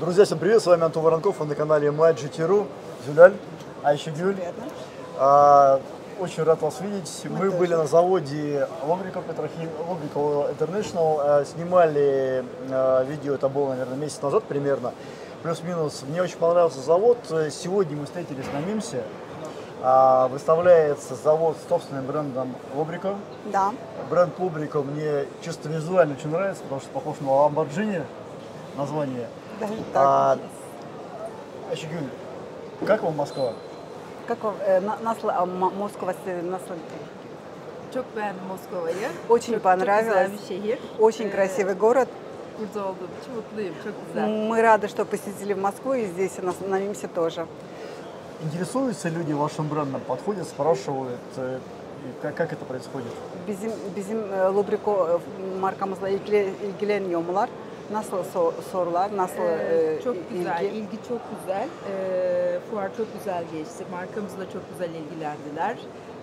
Друзья, всем привет, с вами Антон Воронков, вы на канале MyGT.ru. Зюляль, Айшигюль. Очень рад вас видеть. Мы были на заводе Лобриков International, снимали видео, это было, наверное, месяц назад примерно, плюс-минус. Мне очень понравился завод. Сегодня мы встретились на МИМСе. Выставляется завод с собственным брендом Лобрико. Да. Бренд Лобрико мне чисто визуально очень нравится, потому что похож на Lamborghini название. Даже так. Ayşegül, как вам Москва? Как вам, Москва, Çok beğendim Moskova'yı. Очень Çok понравилось. güzel bir şehir. Очень красивый город. Burada olduğum için mutluyum. Çok güzel. Мы рады, что посетили Москву, и здесь на МИМСе тоже. Интересуются люди вашим брендом, подходят, спрашивают, как это происходит? Bizim Lubriko markamızla ilgileniyorlar. Nasıl sorular, nasıl Çok güzel, ilgi? ilgi çok güzel. Fuar çok güzel geçti. Markamızla çok güzel ilgilendiler.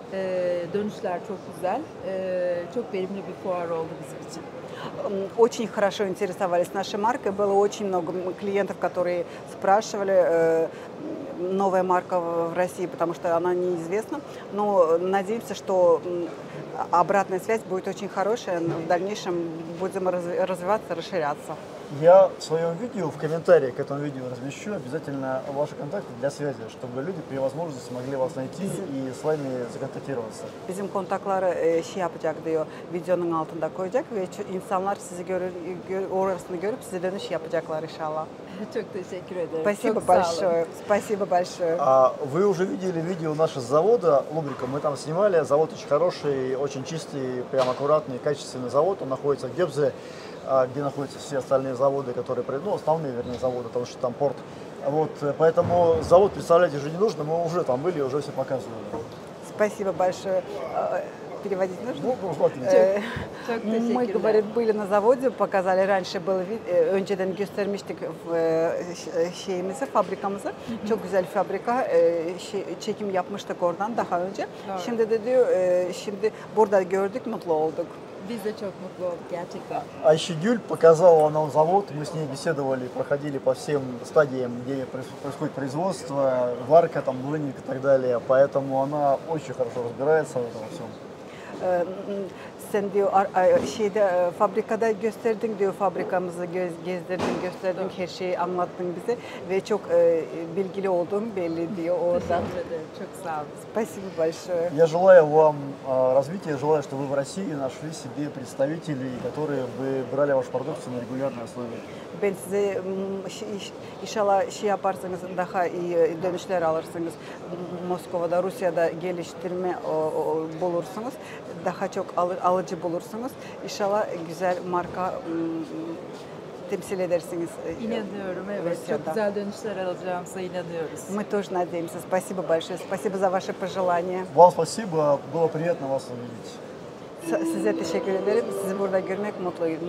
Dönüşler çok güzel. Çok verimli bir fuar oldu bizim için. Очень хорошо интересовались нашей маркой. Было очень много клиентов, которые спрашивали, новая марка в России, потому что она неизвестна. Но надеемся, что обратная связь будет очень хорошая. В дальнейшем будем развиваться, расширяться. Я в своем видео, в комментариях к этому видео размещу обязательно ваши контакты для связи, чтобы люди при возможности могли вас найти и с вами законтактироваться. Bizim kontakları yapacak diyor, videonun altında koyacak ve insanlar sizi orasını görüp size dönüş yapacaklar inşallah. Çok teşekkür ederim. Спасибо Çok sağ olun. большое. Спасибо большое. Вы уже видели видео нашего завода Лубрика, мы там снимали, завод очень хороший, очень чистый, прям аккуратный, качественный завод, он находится в Гебзе, где находятся все остальные заводы, которые, ну, основные, вернее, заводы, потому что там порт. Вот, поэтому завод представлять уже не нужно, мы уже там были, уже все показывали. Спасибо большое. Переводить нужно? Ну, смотрите. Çok Мы, teşekkürler. говорит, были на заводе, показали, раньше был önceden göstermiştik şeyimizi, fabrikamızı. Çok güzel fabrika, çekim yapmıştık oradan daha önce. Evet. Şimdi de diyor, şimdi burada gördük, mutlu olduk. Biz de çok mutlu olduk gerçekten. Айшигюль показала нам завод, мы с ней беседовали, проходили по всем стадиям, где происходит производство, варка, там, блинник и так далее, поэтому она очень хорошо разбирается в этом всем. Sen diyor fabrikada gösterdin diyor, fabrikamızı gezdirdin, gösterdin, her şeyi anlattın bize ve çok bilgili olduğum belli diyor oradan. Teşekkür ederim. Çok sağ olun. Спасибо большое. Я желаю вам развития, желаю, чтобы вы в России нашли себе представителей, которые бы brали вашу продукцию на регулярной основе. Ben size inşallah yaparsanız daha iyi dönüşler alırsınız. Moskova'da, Rusya'da geliştirme bulursunuz. Daha çok alıcı bulursunuz. İnşallah güzel marka temsil edersiniz. İnanıyorum, evet. Rusya'da. Çok güzel dönüşler alacağımıza inanıyoruz. Мы тоже надеемся. Спасибо большое. Спасибо за ваши пожелания. Вам спасибо, было приятно вас увидеть. Size teşekkür ederim. Sizi burada görmek mutluluk.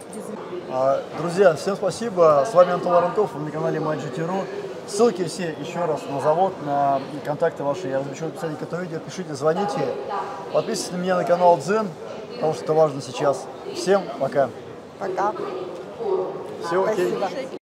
Друзья, всем спасибо. С вами Антон Воронков, вы на канале MyGT.ru. Ссылки все еще раз на завод, на контакты ваши я размещу в описании к этому видео. Пишите, звоните. Подписывайтесь на меня на канал Дзен, потому что это важно сейчас. Всем пока. Пока. Все окей. Спасибо.